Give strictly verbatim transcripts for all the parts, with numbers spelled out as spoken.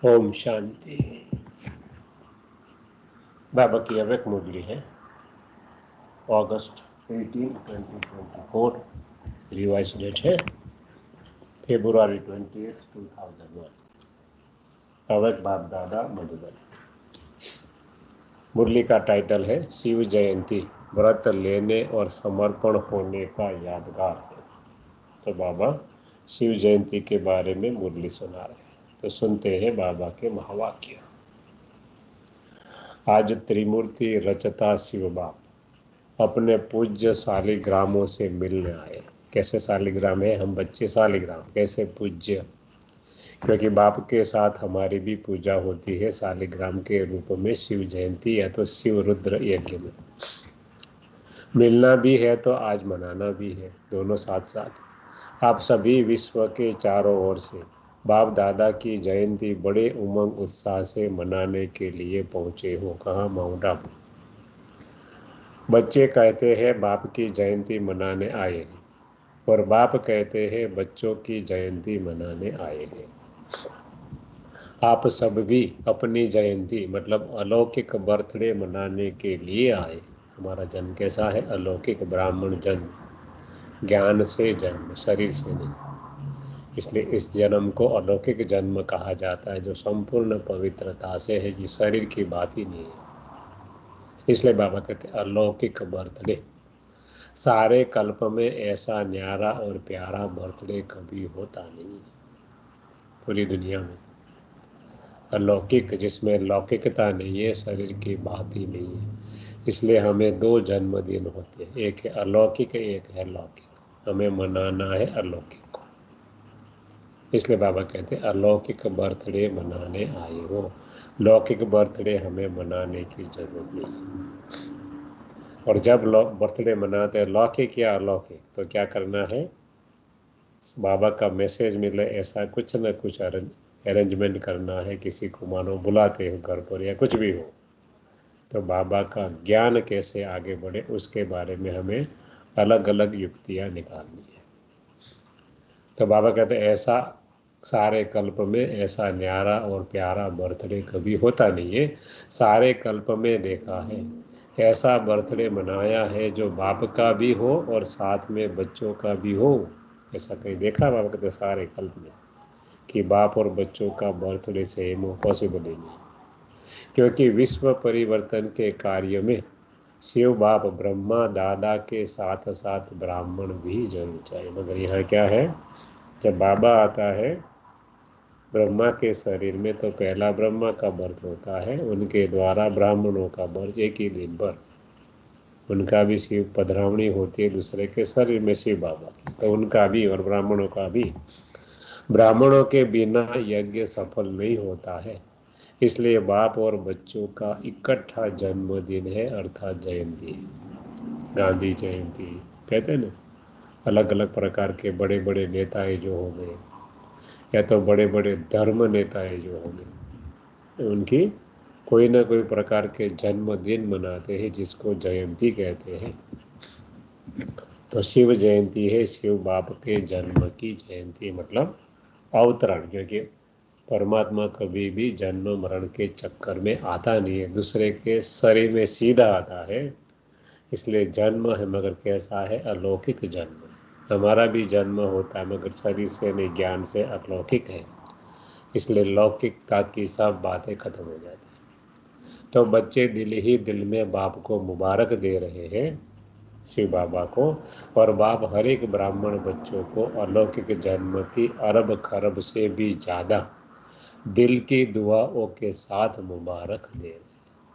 ओम शांति। बाबा की अब एक मुरली है, अगस्त अठारह, twenty twenty four, revise date है फरवरी अट्ठाईस, दो हज़ार एक। अवैध बाप दादा मधुबन। मुरली का टाइटल है शिव जयंती, व्रत लेने और समर्पण होने का यादगार है। तो बाबा शिव जयंती के बारे में मुरली सुना रहे हैं, तो सुनते हैं बाबा के महावाक्य। आज त्रिमूर्ति रचता शिव बाप अपने पूज्य शालिग्रामों से मिलने आए। कैसे शालिग्राम है? हम बच्चे शालिग्राम। कैसे पूज्य? क्योंकि बाप के साथ हमारी भी पूजा होती है शालिग्राम के रूप में शिव जयंती या तो शिव रुद्र यज्ञ में। मिलना भी है तो आज मनाना भी है, दोनों साथ साथ। आप सभी विश्व के चारों ओर से बाप दादा की जयंती बड़े उमंग उत्साह से मनाने के लिए पहुँचे हो। कहाँ? माउंट आबू। बच्चे कहते हैं बाप की जयंती मनाने आए हैं, और बाप कहते हैं बच्चों की जयंती मनाने आए हैं। आप सब भी अपनी जयंती मतलब अलौकिक बर्थडे मनाने के लिए आए। हमारा जन्म कैसा है? अलौकिक ब्राह्मण जन्म, ज्ञान से जन्म, शरीर से नहीं। इसलिए इस जन्म को अलौकिक जन्म कहा जाता है, जो संपूर्ण पवित्रता से है। ये शरीर की बात ही नहीं है। इसलिए बाबा कहते हैं अलौकिक बर्थडे। सारे कल्प में ऐसा न्यारा और प्यारा बर्थडे कभी होता नहीं पूरी दुनिया में। अलौकिक, जिसमें लौकिकता नहीं है, शरीर की बात ही नहीं है। इसलिए हमें दो जन्मदिन होते हैं, एक है अलौकिक, एक है लौकिक। हमें मनाना है अलौकिक को। इसलिए बाबा कहते हैं अलौकिक बर्थडे मनाने आए हो, लौकिक बर्थडे हमें मनाने की जरूरत नहीं है। और जब बर्थडे मनाते हैं लौकिक या अलौकिक, तो क्या करना है? बाबा का मैसेज मिले ऐसा कुछ न कुछ अरेंजमेंट करना है। किसी को मानो बुलाते हो घर पर या कुछ भी हो, तो बाबा का ज्ञान कैसे आगे बढ़े उसके बारे में हमें अलग अलग युक्तियाँ निकालनी है। तो बाबा कहते हैं ऐसा सारे कल्प में ऐसा न्यारा और प्यारा बर्थडे कभी होता नहीं है। सारे कल्प में देखा है ऐसा बर्थडे मनाया है जो बाप का भी हो और साथ में बच्चों का भी हो। ऐसा कहीं देखा? बाबा कहते सारे कल्प में कि बाप और बच्चों का बर्थडे सेम हो, पॉसिबल ही नहीं। क्योंकि विश्व परिवर्तन के कार्य में शिव बाप ब्रह्मा दादा के साथ साथ ब्राह्मण भी जरूर चाहिए। मगर यहाँ क्या है, जब बाबा आता है ब्रह्मा के शरीर में, तो पहला ब्रह्मा का बर्थ होता है, उनके द्वारा ब्राह्मणों का बर्थ एक ही दिन पर। उनका भी शिव पधरावणी होती है दूसरे के शरीर में शिव बाबा की, तो उनका भी और ब्राह्मणों का भी। ब्राह्मणों के बिना यज्ञ सफल नहीं होता है। इसलिए बाप और बच्चों का इकट्ठा जन्मदिन है, अर्थात जयंती है। गांधी जयंती कहते हैं ना। अलग अलग प्रकार के बड़े बड़े नेताएं जो हो गए, या तो बड़े बड़े धर्म नेताएं जो हो गए, उनकी कोई ना कोई प्रकार के जन्मदिन मनाते हैं, जिसको जयंती कहते हैं। तो शिव जयंती है शिव बाप के जन्म की जयंती, मतलब अवतरण। क्योंकि परमात्मा कभी भी जन्म मरण के चक्कर में आता नहीं है, दूसरे के शरीर में सीधा आता है। इसलिए जन्म है, मगर कैसा है? अलौकिक जन्म। हमारा भी जन्म होता है, मगर शरीर से नहीं, ज्ञान से अलौकिक है। इसलिए लौकिकता की सब बातें खत्म हो जाती हैं। तो बच्चे दिल ही दिल में बाप को मुबारक दे रहे हैं, शिव बाबा को। और बाप हर एक ब्राह्मण बच्चों को अलौकिक जन्म की अरब खरब से भी ज़्यादा दिल की दुआओं के साथ मुबारक दे रहे।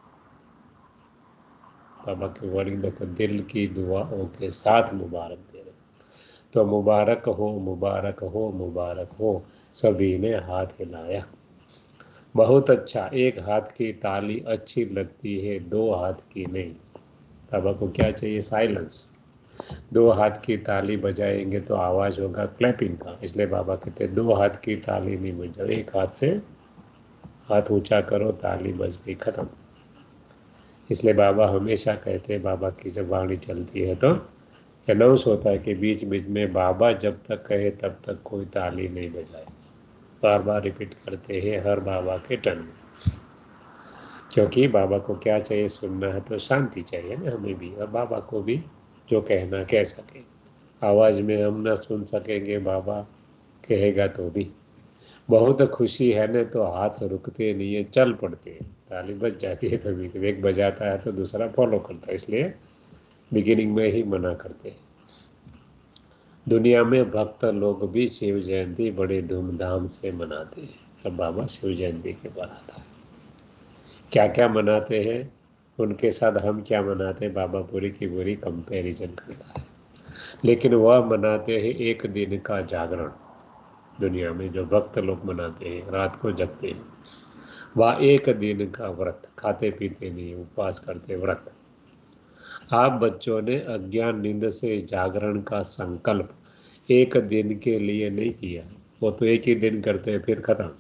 बाबा की वर्डिंग देखो, दिल की दुआओं के साथ मुबारक दे रहे। तो मुबारक हो, मुबारक हो, मुबारक हो। सभी ने हाथ हिलाया। बहुत अच्छा। एक हाथ की ताली अच्छी लगती है, दो हाथ की नहीं। बाबा को क्या चाहिए? साइलेंस। दो हाथ की ताली बजाएंगे तो आवाज़ होगा क्लैपिंग का। इसलिए बाबा कहते हैं दो हाथ की ताली नहीं बजाओ, एक हाथ से हाथ ऊंचा करो, ताली बज गई, खत्म। इसलिए बाबा हमेशा कहते हैं, बाबा की जब वाणी चलती है तो अनाउंस होता है कि बीच बीच में बाबा जब तक कहे तब तक कोई ताली नहीं बजाए। बार बार रिपीट करते हैं हर बाबा के टर्न में, क्योंकि बाबा को क्या चाहिए, सुनना है तो शांति चाहिए ना हमें भी, और बाबा को भी जो कहना कह सके। आवाज़ में हम ना सुन सकेंगे, बाबा कहेगा तो भी। बहुत खुशी है ना तो हाथ रुकते नहीं है, चल पड़ते हैं, ताली बज जाती है कभी कभी, एक बजाता है तो दूसरा फॉलो करता है, इसलिए बिगिनिंग में ही मना करते हैं। दुनिया में भक्त लोग भी शिव जयंती बड़े धूमधाम से मनाते हैं। अब बाबा शिव जयंती के बाद आता है, क्या क्या मनाते हैं, उनके साथ हम क्या मनाते हैं, बाबा पूरी की पूरी कंपैरिजन करता है। लेकिन वह मनाते हैं एक दिन का जागरण। दुनिया में जो भक्त लोग मनाते हैं, रात को जगते हैं, वह एक दिन का व्रत, खाते पीते नहीं, उपवास करते व्रत। आप बच्चों ने अज्ञान नींद से जागरण का संकल्प एक दिन के लिए नहीं किया, वो तो एक ही दिन करते हैं फिर खत्म।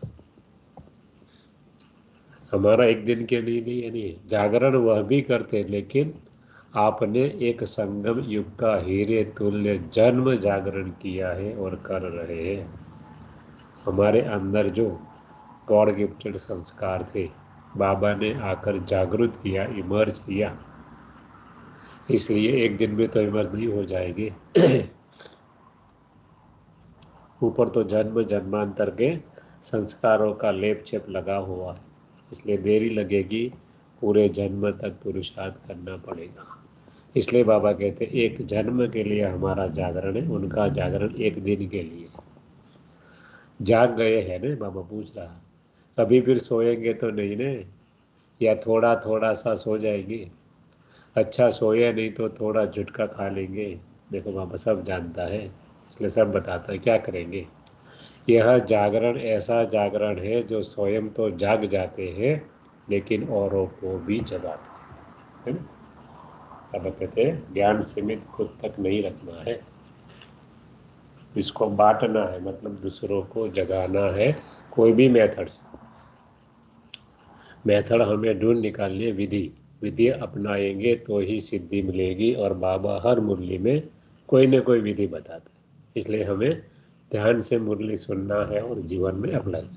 हमारा एक दिन के लिए नहीं नहीं जागरण वह भी करते, लेकिन आपने एक संगम युग का हीरे तुल्य जन्म जागरण किया है और कर रहे हैं। हमारे अंदर जो गॉड गिफ्टेड संस्कार थे, बाबा ने आकर जागृत किया, इमर्ज किया, इसलिए एक दिन में तो इमर्ज नहीं हो जाएंगे। ऊपर तो जन्म जन्मांतर के संस्कारों का लेप छेप लगा हुआ है, इसलिए देरी लगेगी, पूरे जन्म तक पुरुषार्थ करना पड़ेगा। इसलिए बाबा कहते एक जन्म के लिए हमारा जागरण है, उनका जागरण एक दिन के लिए। जाग गए हैं ना, बाबा पूछ रहा, अभी फिर सोएंगे तो नहीं ने, या थोड़ा थोड़ा सा सो जाएंगे। अच्छा सोए नहीं तो थोड़ा झुटका खा लेंगे। देखो बाबा सब जानता है, इसलिए सब बताता है क्या करेंगे। यह जागरण ऐसा जागरण है जो स्वयं तो जाग जाते हैं, लेकिन औरों को भी जगाते हैं। अब कहते हैं ज्ञान सीमित खुद तक नहीं रखना है, इसको बांटना है, मतलब दूसरों को जगाना है, कोई भी मेथड से। मेथड हमें ढूंढ निकालनी है, विधि विधि अपनाएंगे तो ही सिद्धि मिलेगी, और बाबा हर मुरली में कोई न कोई विधि बताते हैं, इसलिए हमें ध्यान से मुरली सुनना है और जीवन में अप्लाई।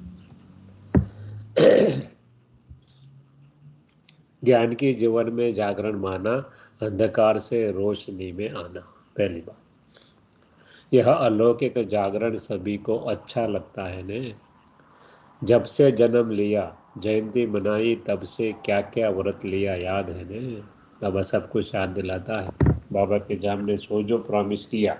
ज्ञान की जीवन में जागरण माना, अंधकार से रोशनी में आना। पहली बात, यह अलौकिक जागरण सभी को अच्छा लगता है ने। जब से जन्म लिया, जयंती मनाई, तब से क्या क्या व्रत लिया याद है ने। बाबा सब कुछ याद दिलाता है। बाबा के सामने सो जो प्रॉमिस किया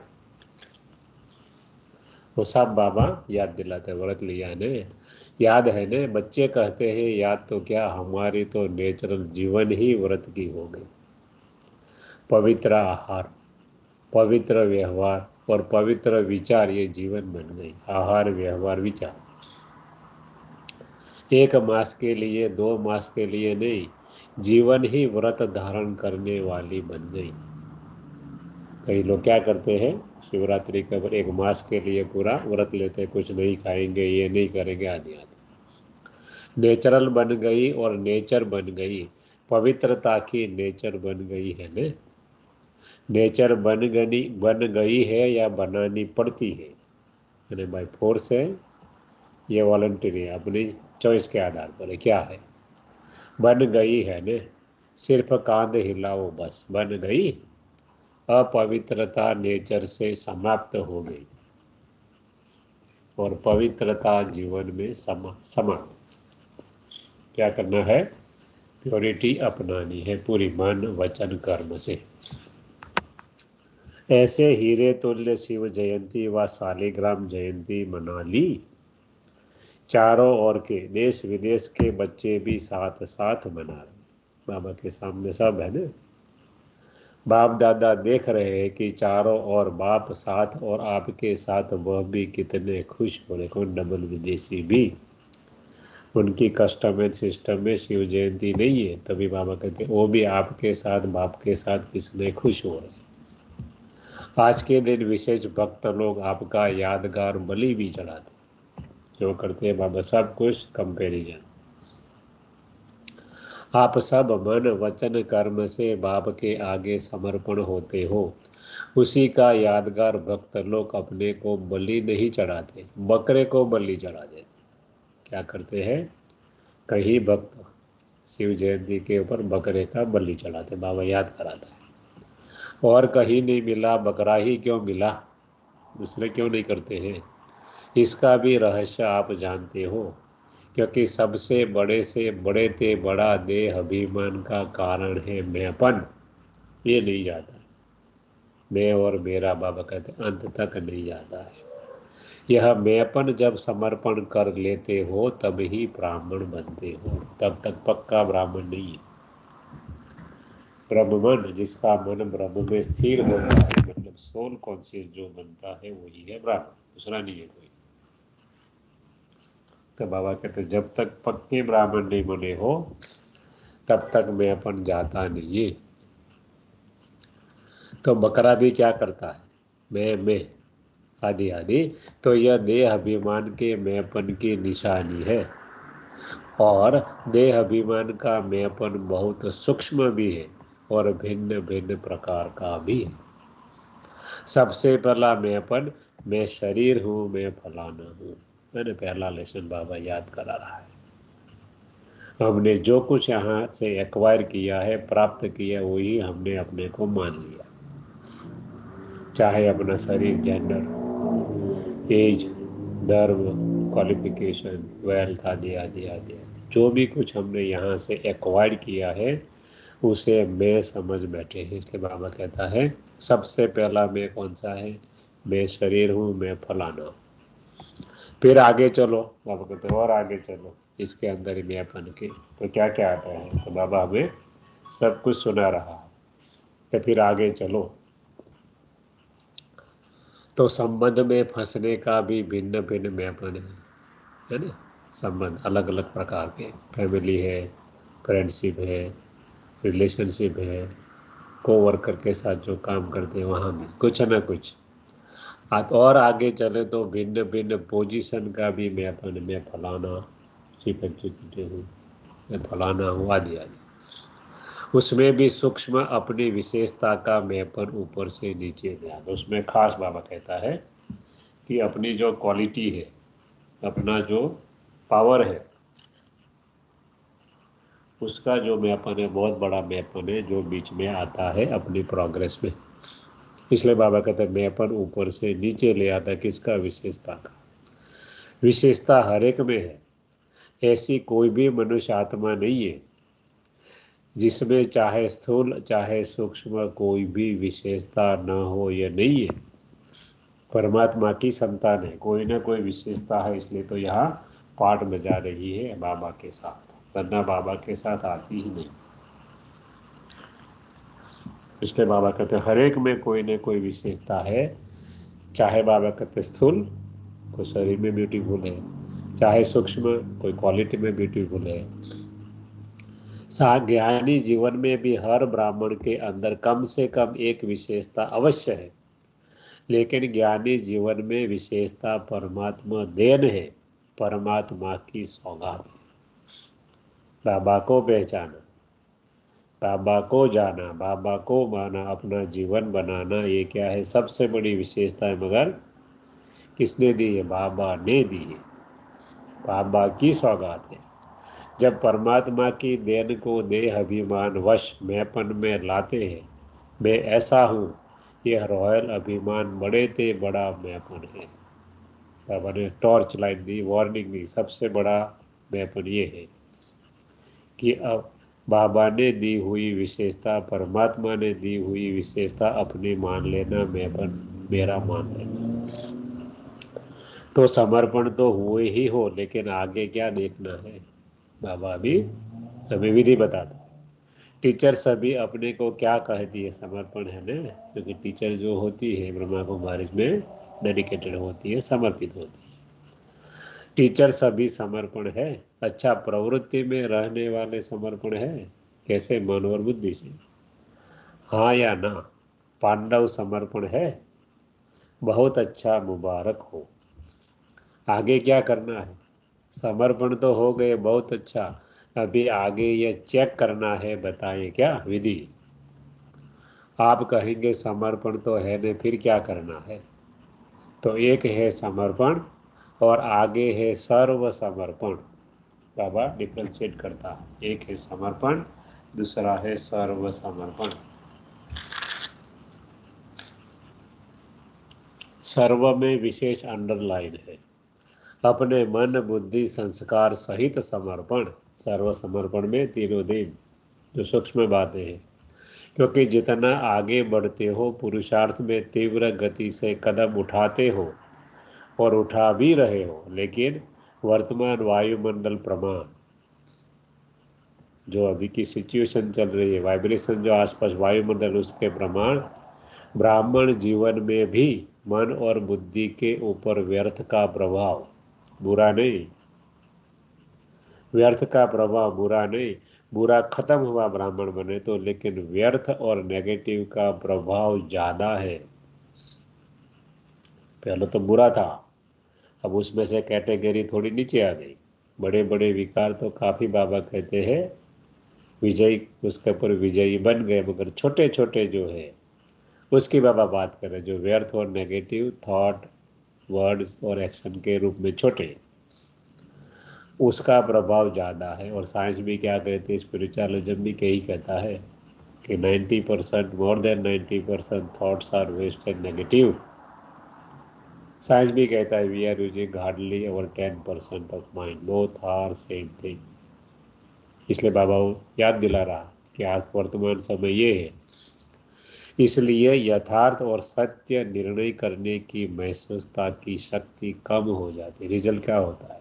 वो सब बाबा याद दिलाते, व्रत लिया ने, याद है ने। बच्चे कहते हैं याद तो क्या, हमारी तो नेचुरल जीवन ही व्रत की हो गई। पवित्र आहार, पवित्र व्यवहार और पवित्र विचार ये जीवन बन गई। आहार व्यवहार विचार एक मास के लिए, दो मास के लिए नहीं, जीवन ही व्रत धारण करने वाली बन गई। कई लोग क्या करते हैं, शिवरात्रि का एक मास के लिए पूरा व्रत लेते हैं, कुछ नहीं खाएंगे, ये नहीं करेंगे, आदि आदि। नेचुरल बन गई और नेचर बन गई, पवित्रता की नेचर बन गई है ने। नेचर बन गई बन गई है या बनानी पड़ती है, यानी बाय फोर्स है, ये वॉलंटरी है, अपनी चॉइस के आधार पर है। क्या है, बन गई है ने, सिर्फ कांध हिलाओ बस, बन गई। अपवित्रता नेचर से समाप्त हो गई और पवित्रता जीवन में समा समा क्या करना है, प्योरिटी अपनानी है पूरी मन वचन कर्म से। ऐसे हीरे तुल्य शिव जयंती व शालिग्राम जयंती मना ली। चारों ओर के देश विदेश के बच्चे भी साथ साथ मना रहे, बाबा के सामने सब है ना। बाप दादा देख रहे हैं कि चारों ओर बाप साथ और आपके साथ, वह भी कितने खुश हो रहे। कौन, डबल विदेशी भी, उनकी कस्टम एंड सिस्टम में शिव जयंती नहीं है, तभी बाबा कहते वो भी आपके साथ, बाप के साथ कितने खुश हो रहे। आज के दिन विशेष भक्त लोग आपका यादगार बलि भी चढ़ाते, जो करते हैं बाबा सब कुछ कंपैरिजन। आप सब मन वचन कर्म से बाप के आगे समर्पण होते हो, उसी का यादगार भक्त लोग अपने को बलि नहीं चढ़ाते, बकरे को बलि चढ़ा देते। क्या करते हैं, कहीं भक्त शिव जयंती के ऊपर बकरे का बलि चढ़ाते, बाबा याद कराता है। और कहीं नहीं मिला, बकरा ही क्यों मिला, दूसरे क्यों नहीं करते हैं? इसका भी रहस्य आप जानते हो, क्योंकि सबसे बड़े से बड़े ते बड़ा देह अभिमान का कारण है मैंपन। ये नहीं जाता, मैं और मेरा, बाबा कहते अंत तक नहीं जाता है। यह मैंपन जब समर्पण कर लेते हो तब ही ब्राह्मण बनते हो, तब तक पक्का ब्राह्मण नहीं है। ब्रह्ममन, जिसका मन ब्रह्म में स्थिर होता है, मतलब सोल कॉन्शियस जो बनता है वही है ब्राह्मण, दूसरा नहीं है कोई। तो बाबा कहते जब तक पक्के ब्राह्मण नहीं बने हो तब तक मैंपन जाता नहीं है। तो बकरा भी क्या करता है, मैं मैं आदि आदि। तो यह देह अभिमान के मैंपन की निशानी है, और देह अभिमान का मैंपन बहुत सूक्ष्म भी है और भिन्न भिन्न प्रकार का भी है। सबसे पहला मैंपन, मैं शरीर हूँ, मैं फलाना हूँ। मैंने पहला लेसन बाबा याद करा रहा है। हमने जो कुछ यहाँ से एक्वायर किया है, प्राप्त किया, वही हमने अपने को मान लिया। चाहे अपना शरीर, जेंडर, एज, धर्म, क्वालिफिकेशन, वेल्थ आदि आदि आदि, जो भी कुछ हमने यहाँ से एक्वायर किया है उसे मैं समझ बैठे हैं। इसलिए बाबा कहता है सबसे पहला मैं कौन सा है, मैं शरीर हूँ, मैं फलाना हूँ। फिर आगे चलो, बाबा कहते हैं और आगे चलो इसके अंदर ही मैंपन के, तो क्या क्या आता है। तो बाबा हमें सब कुछ सुना रहा है। तो फिर आगे चलो, तो संबंध में फंसने का भी भिन्न भिन्न मैंपन है, है ना। संबंध अलग अलग प्रकार के, फैमिली है, फ्रेंडशिप है, रिलेशनशिप है, को वर्कर के साथ जो काम करते हैं वहाँ भी कुछ ना कुछ। और आगे चले तो भिन्न भिन्न पोजीशन का भी मैंपन, मैं फलाना चीफ एग्जीक्यूटिव हूँ, मैं फलाना हूँ आदि आदि। उसमें भी सूक्ष्म अपनी विशेषता का मैंपन ऊपर से नीचे ले आता। उसमें खास बाबा कहता है कि अपनी जो क्वालिटी है, अपना जो पावर है, उसका जो मैंपन है बहुत बड़ा मैंपन है जो बीच में आता है अपनी प्रोग्रेस में। इसलिए बाबा कहते हैं मैंपन ऊपर से नीचे ले आता है, किसका, विशेषता का। विशेषता हर एक में है, ऐसी कोई भी मनुष्य आत्मा नहीं है जिसमें चाहे स्थूल चाहे सूक्ष्म कोई भी विशेषता न हो, यह नहीं है। परमात्मा की संतान है, कोई ना कोई विशेषता है, इसलिए तो यहाँ पाठ बजा रही है बाबा के साथ, वरना बाबा के साथ आती ही नहीं। इसलिए बाबा कहते हर एक में कोई ना कोई विशेषता है। चाहे बाबा कहते स्थूल, कोई शरीर में ब्यूटीफुल है, चाहे सूक्ष्म, कोई क्वालिटी में ब्यूटीफुल है। ज्ञानी जीवन में भी हर ब्राह्मण के अंदर कम से कम एक विशेषता अवश्य है, लेकिन ज्ञानी जीवन में विशेषता परमात्मा देन है, परमात्मा की सौगात है। बाबा को पहचाना, बाबा को जाना, बाबा को माना, अपना जीवन बनाना, ये क्या है, सबसे बड़ी विशेषता है। मगर किसने दी है, बाबा ने दी है, बाबा की सौगात है। जब परमात्मा की देन को देह अभिमान वश मैंपन में लाते हैं, मैं ऐसा हूँ, यह रॉयल अभिमान बड़े ते बड़ा मैंपन है। बाबा ने टॉर्च लाइट दी, वार्निंग दी, सबसे बड़ा मैंपन ये है कि अब बाबा ने दी हुई विशेषता, परमात्मा ने दी हुई विशेषता अपनी मान लेना, मैंपन मेरा मान लेना। तो समर्पण तो हुए ही हो, लेकिन आगे क्या देखना है, बाबा भी हमें विधि बताता है। टीचर सभी अपने को क्या कहती है, समर्पण है ना, क्योंकि टीचर जो होती है ब्रह्मा कुमारी में डेडिकेटेड होती है, समर्पित होती है। टीचर सभी समर्पण है। अच्छा, प्रवृत्ति में रहने वाले समर्पण है, कैसे, मन और बुद्धि से, हाँ या ना। पांडव समर्पण है, बहुत अच्छा, मुबारक हो। आगे क्या करना है, समर्पण तो हो गए, बहुत अच्छा, अभी आगे ये चेक करना है, बताइए क्या विधि। आप कहेंगे समर्पण तो है ने, फिर क्या करना है। तो एक है समर्पण और आगे है सर्व समर्पण। बाबा डिफ्रेंशिएट करता है, एक है समर्पण, दूसरा है सर्व समर्पण। सर्व में विशेष अंडरलाइन है, अपने मन बुद्धि संस्कार सहित समर्पण। सर्व समर्पण में तीनों दिन जो सूक्ष्म बातें हैं, क्योंकि जितना आगे बढ़ते हो, पुरुषार्थ में तीव्र गति से कदम उठाते हो और उठा भी रहे हो, लेकिन वर्तमान वायुमंडल प्रमाण, जो अभी की सिचुएशन चल रही है, वाइब्रेशन जो आसपास वायुमंडल, उसके प्रमाण ब्राह्मण जीवन में भी मन और बुद्धि के ऊपर व्यर्थ का प्रभाव, बुरा नहीं, व्यर्थ का प्रभाव बुरा नहीं, बुरा खत्म हुआ ब्राह्मण बने तो, लेकिन व्यर्थ और नेगेटिव का प्रभाव ज़्यादा है। पहले तो बुरा था, अब उसमें से कैटेगरी थोड़ी नीचे आ गई। बड़े बड़े विकार तो काफ़ी बाबा कहते हैं विजयी, उसके ऊपर विजयी बन गए, मगर छोटे छोटे जो है उसकी बाबा बात करें, जो व्यर्थ और नेगेटिव थॉट, वर्ड्स और एक्शन के रूप में छोटे, उसका प्रभाव ज़्यादा है। और साइंस भी क्या कहती है, स्पिरिचुअलिज्म भी यही कहता है कि ninety percent, more than ninety percent thoughts are waste and negative. Science भी कहता है we are using hardly over ten percent of mind, both are same thing. इसलिए बाबा याद दिला रहा कि आज वर्तमान समय ये है, इसलिए यथार्थ और सत्य निर्णय करने की महसूसता की शक्ति कम हो जाती है। रिजल्ट क्या होता है,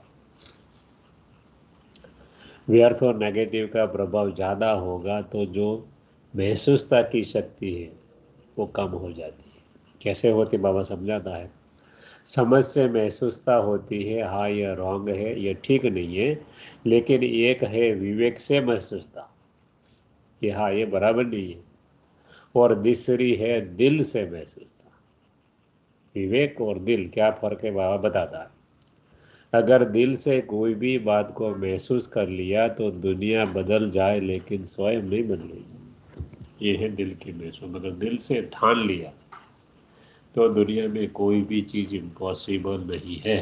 व्यर्थ और नेगेटिव का प्रभाव ज़्यादा होगा तो जो महसूसता की शक्ति है वो कम हो जाती है। कैसे होती, बाबा समझाता है। समझ से महसूसता होती है, हाँ यह रॉन्ग है, यह ठीक नहीं है, लेकिन एक है विवेक से महसूसता कि हाँ ये बराबर नहीं है, और दूसरी है दिल से महसूसता। विवेक और दिल क्या फ़र्क है, बाबा बताता है। अगर दिल से कोई भी बात को महसूस कर लिया तो दुनिया बदल जाए, लेकिन स्वयं नहीं बदलेगी। ये है दिल की महसूस। मगर दिल से ठान लिया तो दुनिया में कोई भी चीज़ इम्पॉसिबल नहीं है।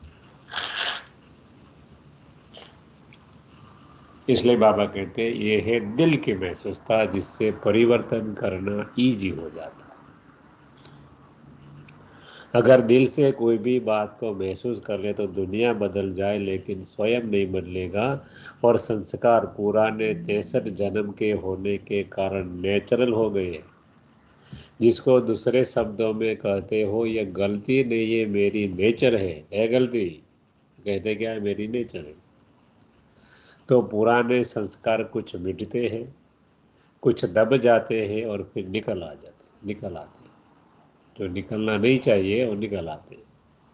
इसलिए बाबा कहते हैं ये है दिल की महसूसता, जिससे परिवर्तन करना इजी हो जाता है। अगर दिल से कोई भी बात को महसूस कर ले तो दुनिया बदल जाए, लेकिन स्वयं नहीं बदलेगा। और संस्कार पुराने तिरसठ जन्म के होने के कारण नेचुरल हो गए, जिसको दूसरे शब्दों में कहते हो ये गलती नहीं, ये मेरी नेचर है। है गलती, कहते क्या है, मेरी नेचर है। तो पुराने संस्कार कुछ मिटते हैं, कुछ दब जाते हैं और फिर निकल आ जाते निकल आते हैं। जो निकलना नहीं चाहिए वो निकल आते हैं।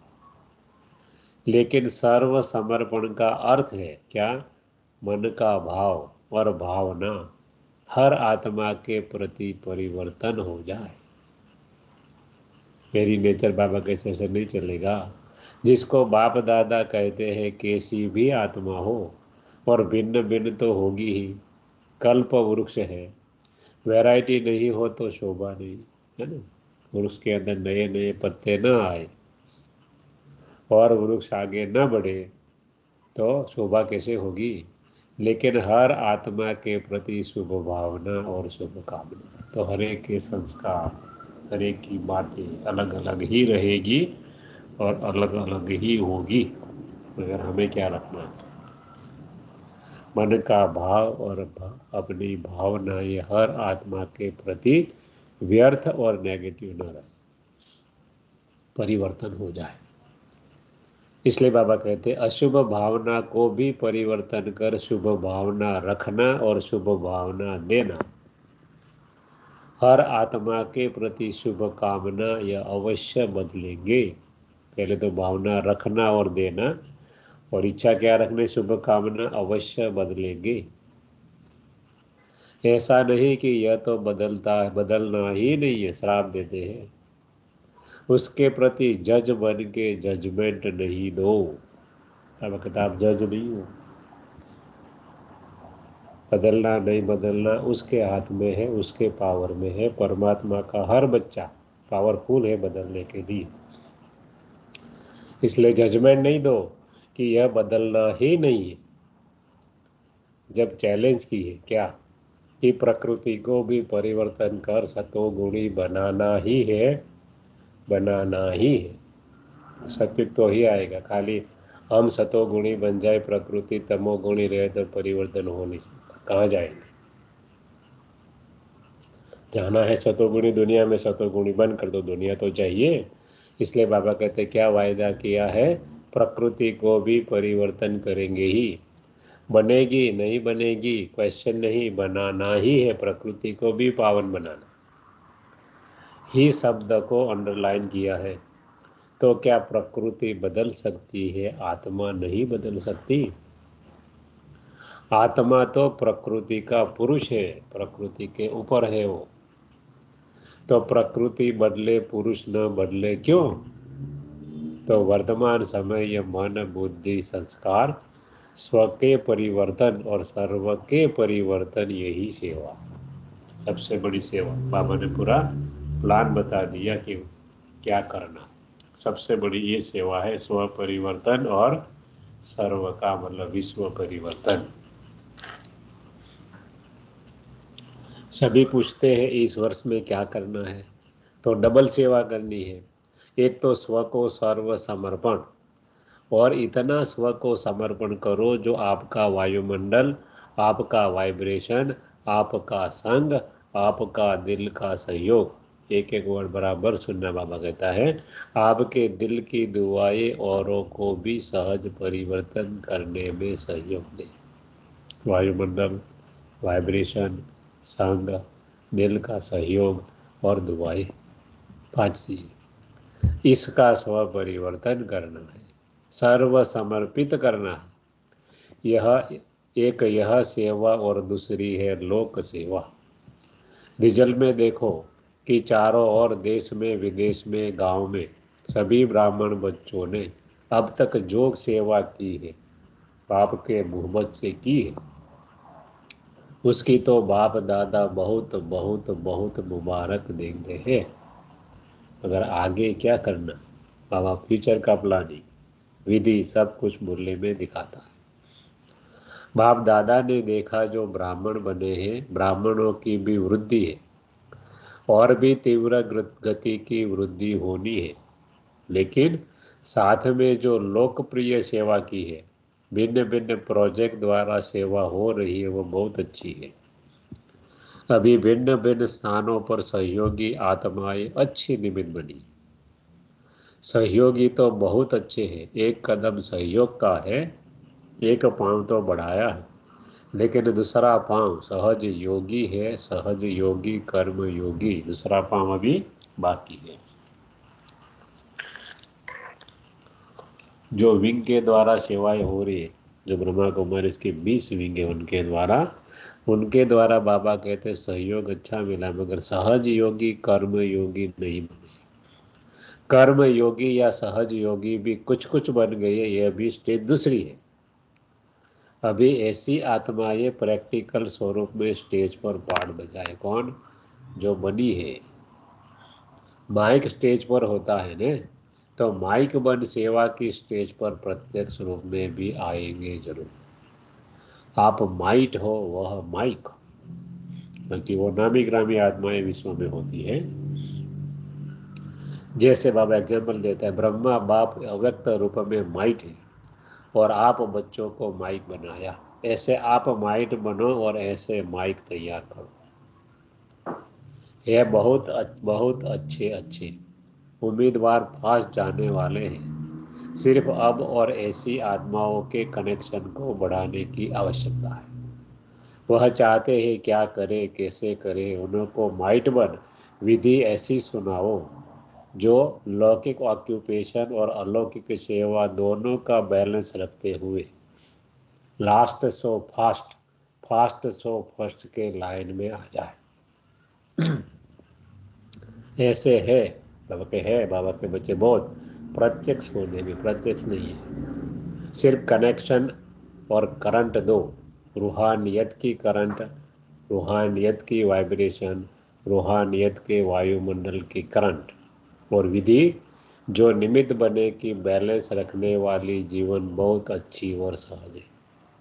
लेकिन सर्व समर्पण का अर्थ है क्या, मन का भाव और भावना हर आत्मा के प्रति परिवर्तन हो जाए। मेरी नेचर बाबा कैसे ऐसे नहीं चलेगा। जिसको बाप दादा कहते हैं कैसी भी आत्मा हो, और भिन्न भिन्न तो होगी ही, कल्प वृक्ष है, वैरायटी नहीं हो तो शोभा नहीं, है ना। वृक्ष के अंदर नए नए पत्ते न आए और वृक्ष आगे न बढ़े तो शोभा कैसे होगी। लेकिन हर आत्मा के प्रति शुभ भावना और शुभ कामना, तो हर एक के संस्कार, हर एक की बातें अलग अलग ही रहेगी और अलग अलग ही होगी। मगर हमें क्या रखना है, मन का भाव और अपनी भावना ये हर आत्मा के प्रति व्यर्थ और नेगेटिव न रहे, परिवर्तन हो जाए। इसलिए बाबा कहते हैं अशुभ भावना को भी परिवर्तन कर शुभ भावना रखना और शुभ भावना देना। हर आत्मा के प्रति शुभ कामना यह अवश्य बदलेंगे। पहले तो भावना रखना और देना, और इच्छा क्या रखने, शुभ कामना अवश्य बदलेंगे। ऐसा नहीं कि यह तो बदलता है, बदलना ही नहीं है, श्राप देते हैं। उसके प्रति जज बन के जजमेंट नहीं दो। अब किताब जज नहीं हो, बदलना नहीं बदलना उसके हाथ में है, उसके पावर में है। परमात्मा का हर बच्चा पावरफुल है बदलने के लिए। इसलिए जजमेंट नहीं दो कि यह बदलना ही नहीं है। जब चैलेंज की है क्या कि प्रकृति को भी परिवर्तन कर सतोगुणी बनाना ही है, बनाना ही है, सत्य तो ही आएगा। खाली हम सतोगुणी बन जाए, प्रकृति तमोगुणी रहे तो परिवर्तन हो नहीं सकता। कहाँ जाएंगे? जाना है सतोगुणी दुनिया में, सतोगुणी बन कर, तो दुनिया तो चाहिए। इसलिए बाबा कहते क्या वायदा किया है, प्रकृति को भी परिवर्तन करेंगे ही। बनेगी नहीं बनेगी क्वेश्चन नहीं, बनाना ही है, प्रकृति को भी पावन बनाना ही शब्द को अंडरलाइन किया है। तो क्या प्रकृति बदल सकती है, आत्मा नहीं बदल सकती? आत्मा तो प्रकृति का पुरुष है, प्रकृति के ऊपर है वो। तो प्रकृति बदले पुरुष न बदले क्यों? तो वर्तमान समय ये मन बुद्धि संस्कार स्व के परिवर्तन और सर्व के परिवर्तन, यही सेवा सबसे बड़ी सेवा। बाबा ने पूरा प्लान बता दिया कि क्या करना। सबसे बड़ी ये सेवा है, स्व परिवर्तन और सर्व का मतलब विश्व परिवर्तन। सभी पूछते हैं इस वर्ष में क्या करना है, तो डबल सेवा करनी है। एक तो स्व को सर्व समर्पण, और इतना स्व को समर्पण करो जो आपका वायुमंडल, आपका वाइब्रेशन, आपका संग, आपका दिल का सहयोग। एक एक वर्ड बराबर सुनना। बाबा कहता है आपके दिल की दुआएं औरों को भी सहज परिवर्तन करने में सहयोग दे। वायुमंडल, वाइब्रेशन, संग, दिल का सहयोग और दुआएं, पांच चीजें। इसका स्व परिवर्तन करना है, सर्व समर्पित करना है। यह एक यह सेवा और दूसरी है लोक सेवा। रिजल्ट में देखो कि चारों ओर देश में विदेश में गांव में सभी ब्राह्मण बच्चों ने अब तक जो सेवा की है, बाप के मोहब्बत से की है, उसकी तो बाप दादा बहुत बहुत बहुत मुबारक देते हैं। अगर आगे क्या करना, बाबा फ्यूचर का प्लानिंग विधि सब कुछ मुरली में दिखाता है। बाप दादा ने देखा जो ब्राह्मण बने हैं, ब्राह्मणों की भी वृद्धि है और भी तीव्र गति की वृद्धि होनी है। लेकिन साथ में जो लोकप्रिय सेवा की है, भिन्न भिन्न प्रोजेक्ट द्वारा सेवा हो रही है, वो बहुत अच्छी है। अभी भिन्न भिन्न स्थानों पर सहयोगी आत्माएं अच्छी निमित्त बनी। सहयोगी तो बहुत अच्छे हैं, एक कदम सहयोग का है, एक पांव तो बढ़ाया है, लेकिन दूसरा पांव सहज योगी है, सहज योगी कर्म योगी, दूसरा पांव अभी बाकी है। जो विंग के द्वारा सेवाएं हो रही है, जो ब्रह्मा कुमारी इसके बीस विंग है, उनके द्वारा उनके द्वारा बाबा कहते सहयोग अच्छा मिला, मगर सहज योगी कर्म योगी नहीं बने। कर्म योगी या सहज योगी भी कुछ कुछ बन गए, यह भी स्टेज दूसरी है। अभी ऐसी आत्माएं प्रैक्टिकल स्वरूप में स्टेज पर पाठ बजाए। कौन? जो बनी है। माइक स्टेज पर होता है ने, तो माइक बन सेवा की स्टेज पर प्रत्यक्ष रूप में भी आएंगे जरूर। आप माइट हो, वह माइक, क्योंकि वो नामी ग्रामी आत्माएं विश्व में होती है। जैसे बाबा एग्जाम्पल देता है, ब्रह्मा बाप अव्यक्त रूप में माइट है और आप बच्चों को माइक बनाया। ऐसे आप माइट बनो और ऐसे माइक तैयार करो। यह बहुत बहुत अच्छे अच्छे उम्मीदवार फास्ट जाने वाले हैं। सिर्फ अब और ऐसी आत्माओं के कनेक्शन को बढ़ाने की आवश्यकता है। वह चाहते हैं क्या करे कैसे करे, उनको माइट बन विधि ऐसी सुनाओ जो लौकिक ऑक्यूपेशन और अलौकिक सेवा दोनों का बैलेंस रखते हुए last so fast fast so first के लाइन में आ जाए। ऐसे है बाबा के है बाबा के बच्चे बहुत प्रत्यक्ष होने में, प्रत्यक्ष नहीं है, सिर्फ कनेक्शन और करंट दो, रूहानियत की करंट, रूहानियत की वाइब्रेशन, रूहानियत के वायुमंडल की करंट, और विधि जो निमित्त बने कि बैलेंस रखने वाली जीवन बहुत अच्छी और सहज है।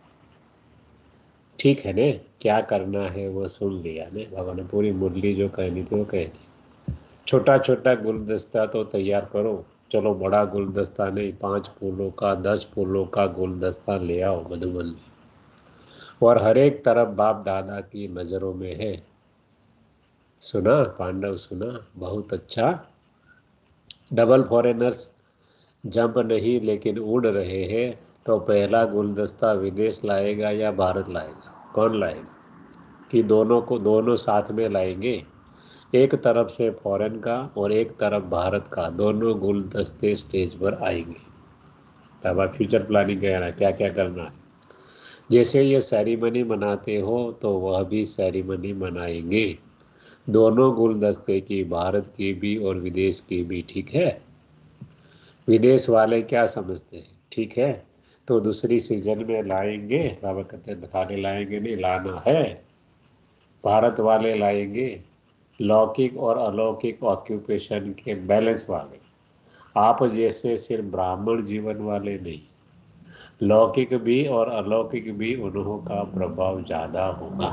ठीक है ने, क्या करना है वो सुन लिया ने। बाबा ने पूरी मुरली जो कहनी थी वो कह दी। छोटा छोटा गुलदस्ता तो तैयार करो। चलो बड़ा गुलदस्ता नहीं, पांच फूलों का दस फूलों का गुलदस्ता ले आओ मधुबन में, और हर एक तरफ बाप दादा की नजरों में है। सुना पांडव, सुना बहुत अच्छा। डबल फॉरेनर्स जंप नहीं लेकिन उड़ रहे हैं, तो पहला गुलदस्ता विदेश लाएगा या भारत लाएगा? कौन लाएगा? कि दोनों को दोनों साथ में लाएंगे? एक तरफ से फॉरेन का और एक तरफ भारत का, दोनों गुलदस्ते स्टेज पर आएंगे। तब आप फ्यूचर प्लानिंग कहना क्या क्या करना है। जैसे ये सेरेमनी मनाते हो तो वह भी सेरेमनी मनाएंगे, दोनों गुलदस्ते की, भारत की भी और विदेश की भी। ठीक है? विदेश वाले क्या समझते हैं? ठीक है, तो दूसरी सीजन में लाएंगे। बाबा कहते हैं दिखाने लाएंगे नहीं, लाना है। भारत वाले लाएंगे लौकिक और अलौकिक ऑक्यूपेशन के बैलेंस वाले। आप जैसे सिर्फ ब्राह्मण जीवन वाले नहीं, लौकिक भी और अलौकिक भी उन्हों का प्रभाव ज़्यादा होगा।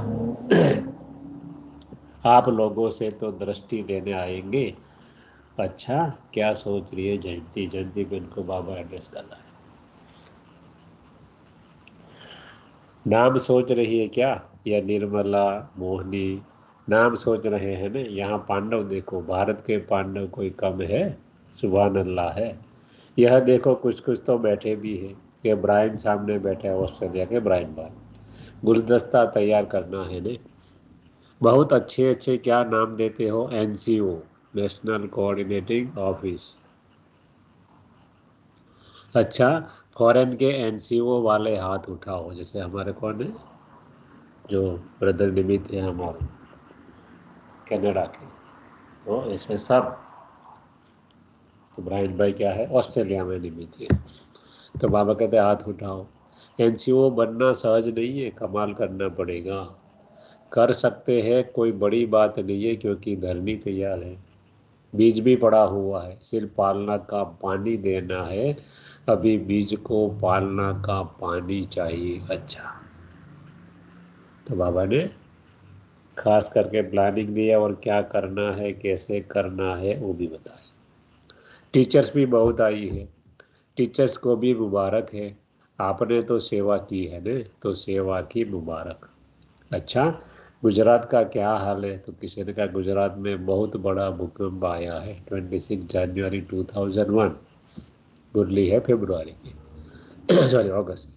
आप लोगों से तो दृष्टि देने आएंगे। अच्छा, क्या सोच रही है जयंती? जयंती को इनको बाबा एड्रेस कर रहा है। नाम सोच रही है क्या? या निर्मला, मोहनी, नाम सोच रहे हैं ना। यहाँ पांडव देखो, भारत के पांडव कोई कम है? सुभान अल्लाह है। यह देखो कुछ कुछ तो बैठे भी है। ये ब्रायन सामने बैठे हैं, ऑस्ट्रेलिया के ब्रायन बार। गुलदस्ता तैयार करना है ने। बहुत अच्छे अच्छे क्या नाम देते हो? NCO, national coordinating office. अच्छा, फॉरेन के एनसीओ वाले हाथ उठाओ। जैसे हमारे कौन है, जो ब्रदर निमित है हमारे कनाडा के, तो ऐसे सब। तो ब्रायन भाई क्या है, ऑस्ट्रेलिया में निमित है। तो बाबा कहते हैं हाथ उठाओ। एनसीओ बनना सहज नहीं है, कमाल करना पड़ेगा। कर सकते हैं, कोई बड़ी बात नहीं है, क्योंकि धरनी तैयार है, बीज भी पड़ा हुआ है, सिर्फ पालना का पानी देना है। अभी बीज को पालना का पानी चाहिए। अच्छा, तो बाबा ने खास करके प्लानिंग दिया और क्या करना है, कैसे करना है वो भी बताया। टीचर्स भी बहुत आई है, टीचर्स को भी मुबारक है। आपने तो सेवा की है ने, तो सेवा की मुबारक। अच्छा, गुजरात का क्या हाल है? तो किसी ने कहा गुजरात में बहुत बड़ा भूकंप आया है, छब्बीस जनवरी दो हज़ार एक। मुरली है फरवरी की, सॉरी अगस्त,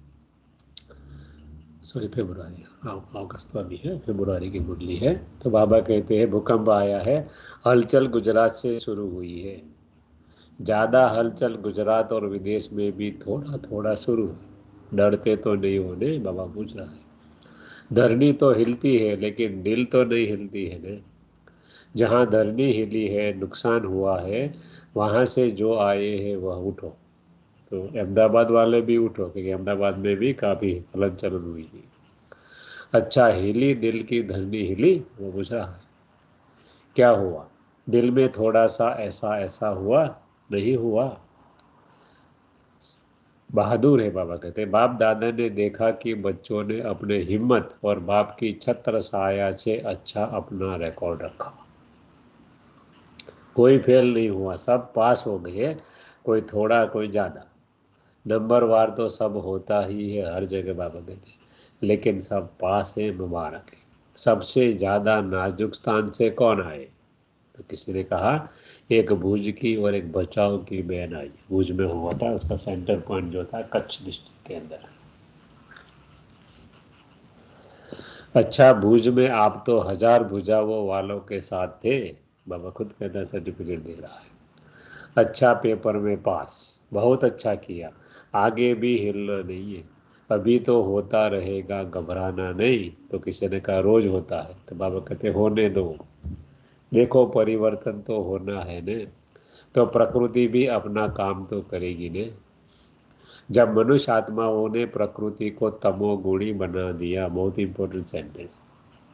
सॉरी फरवरी, हाँ अगस्त तो अभी है, फरवरी की मुरली है। तो बाबा कहते हैं भूकंप आया है, हलचल गुजरात से शुरू हुई है। ज़्यादा हलचल गुजरात और विदेश में भी थोड़ा थोड़ा शुरू है। डरते तो नहीं होने? बाबा पूछ रहा है। धरनी तो हिलती है लेकिन दिल तो नहीं हिलती है ना। जहाँ धरनी हिली है, नुकसान हुआ है, वहाँ से जो आए हैं वह उठो। तो अहमदाबाद वाले भी उठो, क्योंकि अहमदाबाद में भी काफ़ी हलन चलन हुई है। अच्छा, हिली दिल की धरनी हिली? वो पूछ रहा है क्या हुआ दिल में? थोड़ा सा ऐसा ऐसा हुआ? नहीं हुआ। बहादुर है। बाबा कहते हैं बाप दादा ने देखा कि बच्चों ने अपने हिम्मत और बाप की छत्र छाया से अच्छा अपना रिकॉर्ड रखा। कोई फेल नहीं हुआ, सब पास हो गए। कोई थोड़ा कोई ज़्यादा, नंबर वार तो सब होता ही है हर जगह। बाबा कहते हैं लेकिन सब पास है, मुबारक है। सबसे ज़्यादा नाजुक स्थान से कौन आए? तो किसी ने कहा एक भुज की और एक बचाव की बहन आई। भुज में हुआ था, उसका सेंटर पॉइंट जो था कच्छ डिस्ट्रिक्ट के अंदर। अच्छा, भुज में आप तो हजार भुजाओं वालों के साथ थे। बाबा खुद कहता सर्टिफिकेट दे रहा है। अच्छा, पेपर में पास, बहुत अच्छा किया। आगे भी हिलना नहीं है, अभी तो होता रहेगा, घबराना नहीं। तो किसी ने कहा रोज होता है। तो बाबा कहते होने दो, देखो परिवर्तन तो होना है ने। तो प्रकृति भी अपना काम तो करेगी ने। जब मनुष्य आत्माओं ने प्रकृति को तमोगुणी बना दिया, बहुत इंपॉर्टेंट सेंटेंस,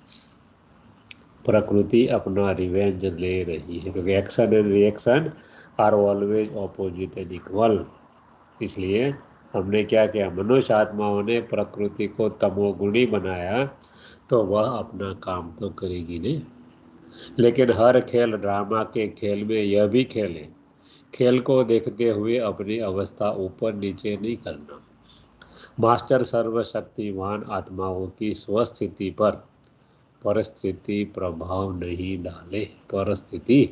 प्रकृति अपना रिवेंज ले रही है, क्योंकि action and reaction are always opposite and equal. इसलिए हमने क्या किया, मनुष्य आत्माओं ने प्रकृति को तमोगुणी बनाया तो वह अपना काम तो करेगी नहीं। लेकिन हर खेल ड्रामा के खेल में यह भी खेल है, खेल को देखते हुए अपनी अवस्था ऊपर नीचे नहीं करना। मास्टर सर्वशक्तिमान आत्माओं की स्वस्थिति पर परिस्थिति प्रभाव नहीं डाले। परिस्थिति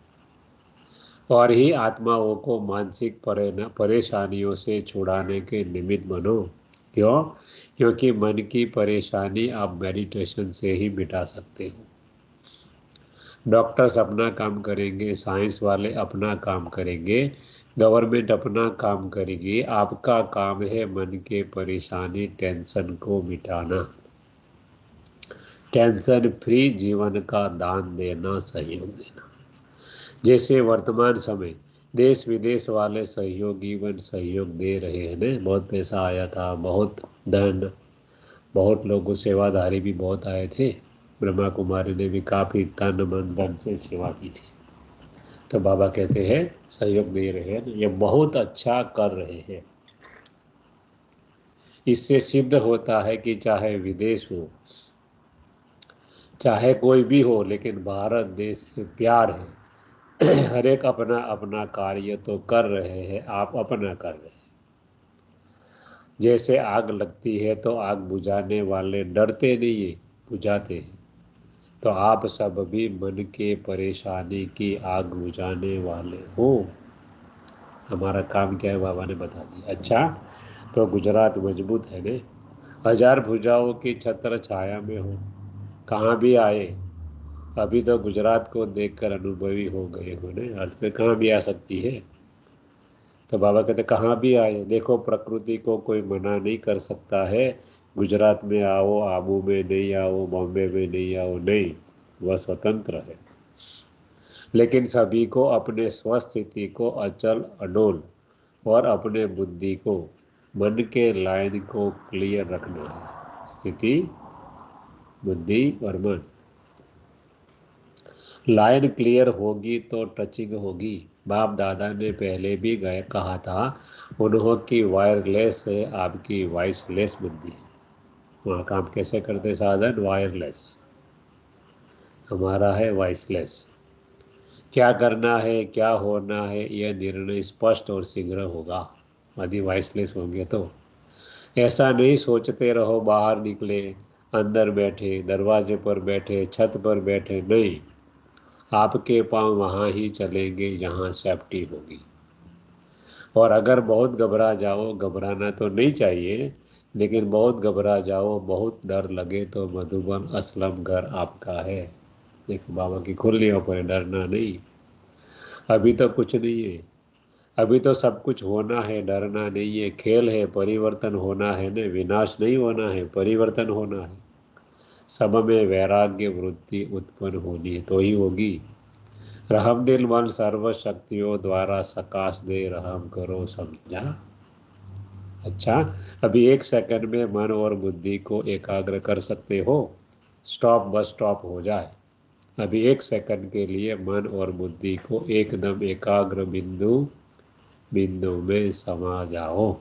और ही आत्माओं को मानसिक परेशानियों से छुड़ाने के निमित्त बनो। क्यों? क्योंकि मन की परेशानी आप मेडिटेशन से ही मिटा सकते हो। डॉक्टर्स अपना काम करेंगे, साइंस वाले अपना काम करेंगे, गवर्नमेंट अपना काम करेगी। आपका काम है मन के परेशानी, टेंशन को मिटाना, टेंशन फ्री जीवन का दान देना, सहयोग देना। जैसे वर्तमान समय देश विदेश वाले सहयोगी वन सहयोग दे रहे हैं ना, बहुत पैसा आया था, बहुत धन, बहुत लोगों, सेवाधारी भी बहुत आए थे। ब्रह्मा कुमारी ने भी काफ़ी तन मन धन से सेवा की थी। तो बाबा कहते हैं सहयोग दे रहे हैं, ये बहुत अच्छा कर रहे हैं। इससे सिद्ध होता है कि चाहे विदेश हो, चाहे कोई भी हो, लेकिन भारत देश से प्यार है। हर एक अपना अपना कार्य तो कर रहे हैं, आप अपना कर रहे हैं। जैसे आग लगती है तो आग बुझाने वाले डरते नहीं है, बुझाते हैं। तो आप सब भी मन के परेशानी की आग बुझाने वाले हो। हमारा काम क्या है बाबा ने बता दिया। अच्छा, तो गुजरात मजबूत है ने, हजार भुजाओं की छत्र छाया में हो। कहाँ भी आए, अभी तो गुजरात को देखकर अनुभवी हो गए हो ने, अर्थ में कहाँ भी आ सकती है। तो बाबा कहते कहाँ भी आए, देखो प्रकृति को कोई मना नहीं कर सकता है। गुजरात में आओ, आबू में नहीं आओ, बॉम्बे में नहीं आओ, नहीं, वह स्वतंत्र है। लेकिन सभी को अपने स्वस्थिति को अचल अडोल और अपने बुद्धि को, मन के लाइन को क्लियर रखना है। स्थिति, बुद्धि और मन, लाइन क्लियर होगी तो टचिंग होगी। बाप दादा ने पहले भी गए कहा था, उन्हों की वायरलेस है, आपकी वॉइसलेस बुद्धि। वहाँ काम कैसे करते साधन? वायरलेस, हमारा है वॉइसलेस। क्या करना है, क्या होना है, यह निर्णय स्पष्ट और शीघ्र होगा यदि वॉइसलेस होंगे तो। ऐसा नहीं सोचते रहो बाहर निकले, अंदर बैठे, दरवाजे पर बैठे, छत पर बैठे, नहीं, आपके पांव वहाँ ही चलेंगे जहाँ सेफ्टी होगी। और अगर बहुत घबरा जाओ, घबराना तो नहीं चाहिए, लेकिन बहुत घबरा जाओ, बहुत डर लगे, तो मधुबन असलम घर आपका है। देखो बाबा की खुली ऊपर, डरना नहीं। अभी तो कुछ नहीं है, अभी तो सब कुछ होना है, डरना नहीं है। खेल है, परिवर्तन होना है न, विनाश नहीं होना है, परिवर्तन होना है। सब में वैराग्य वृत्ति उत्पन्न होनी है तो ही होगी। रहम दिल मन सर्व शक्तियों द्वारा सकाश दे, रहम करो, समझा। अच्छा, अभी एक सेकंड में मन और बुद्धि को एकाग्र कर सकते हो? स्टॉप, बस स्टॉप हो जाए। अभी एक सेकंड के लिए मन और बुद्धि को एकदम एकाग्र बिंदु बिंदु में समा जाओ।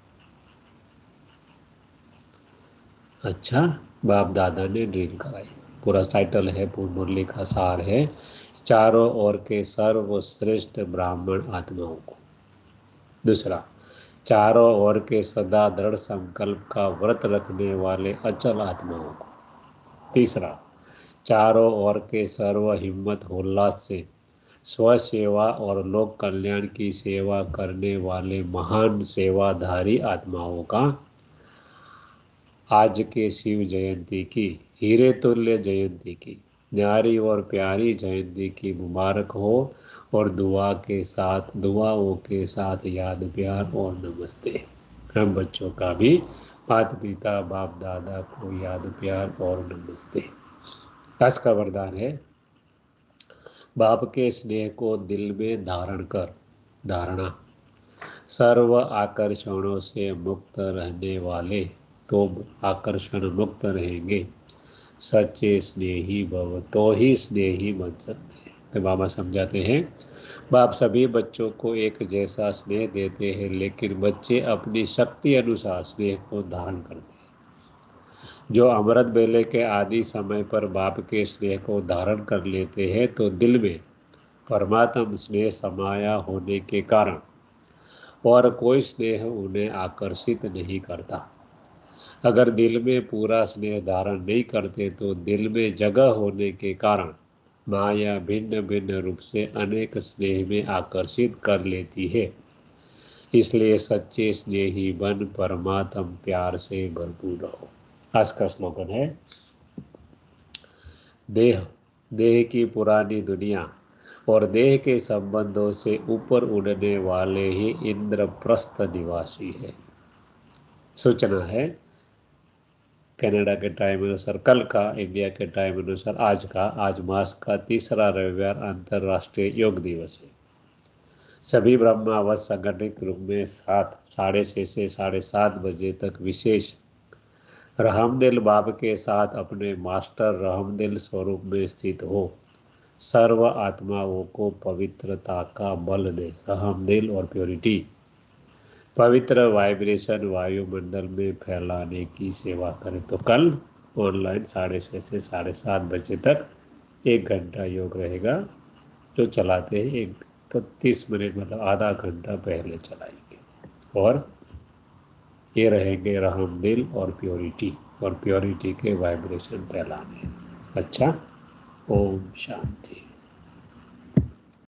अच्छा, बाप दादा ने ड्रिल कराई। पूरा टाइटल है, पूर्ण मुरली का सार है, चारों ओर के सर्वश्रेष्ठ ब्राह्मण आत्माओं को। दूसरा, चारों ओर के सदा दृढ़ संकल्प का व्रत रखने वाले अचल आत्माओं को। तीसरा, चारों ओर के सर्व हिम्मत उल्लास से स्वसेवा और लोक कल्याण की सेवा करने वाले महान सेवाधारी आत्माओं का आज के शिव जयंती की, हीरे तुल्य जयंती की, न्यारी और प्यारी जयंती की मुबारक हो। और दुआ के साथ, दुआओं के साथ याद, प्यार और नमस्ते। हम बच्चों का भी माता पिता बाप दादा को याद, प्यार और नमस्ते। आज का वरदान है, बाप के स्नेह को दिल में धारण कर, धारणा, सर्व आकर्षणों से मुक्त रहने वाले तो आकर्षण मुक्त रहेंगे। सच्चे स्नेही भव तो ही स्नेही बन सकते हैं। तो बाबा समझाते हैं, बाप सभी बच्चों को एक जैसा स्नेह देते हैं, लेकिन बच्चे अपनी शक्ति अनुसार स्नेह को धारण करते हैं। जो अमृत बेले के आदि समय पर बाप के स्नेह को धारण कर लेते हैं तो दिल में परमात्म स्नेह समाया होने के कारण और कोई स्नेह उन्हें आकर्षित नहीं करता। अगर दिल में पूरा स्नेह धारण नहीं करते तो दिल में जगह होने के कारण माया भिन्न भिन्न रूप से अनेक स्नेह में आकर्षित कर लेती है। इसलिए सच्चे स्नेही बन परमात्म प्यार से भरपूर रहो। आज का स्लोगन है, देह देह की पुरानी दुनिया और देह के संबंधों से ऊपर उड़ने वाले ही इंद्रप्रस्थ निवासी है। सूचना है कनाडा के टाइम अनुसार कल का, इंडिया के टाइम अनुसार आज का, आज मास का तीसरा रविवार अंतर्राष्ट्रीय योग दिवस है। सभी ब्रह्मावत संगठित रूप में सात साढ़े छः से साढ़े सात बजे तक विशेष रहमदिल बाप के साथ अपने मास्टर रहमदिल स्वरूप में स्थित हो सर्व आत्माओं को पवित्रता का बल दे। रहमदिल और प्योरिटी पवित्र वाइब्रेशन वायुमंडल में फैलाने की सेवा करें। तो कल ऑनलाइन साढ़े छः से साढ़े सात बजे तक एक घंटा योग रहेगा, जो चलाते हैं एक तीस मिनट मतलब आधा घंटा पहले चलाएंगे। और ये रहेंगे रहमदिल और प्योरिटी, और प्योरिटी के वाइब्रेशन फैलाने। अच्छा, ओम शांति।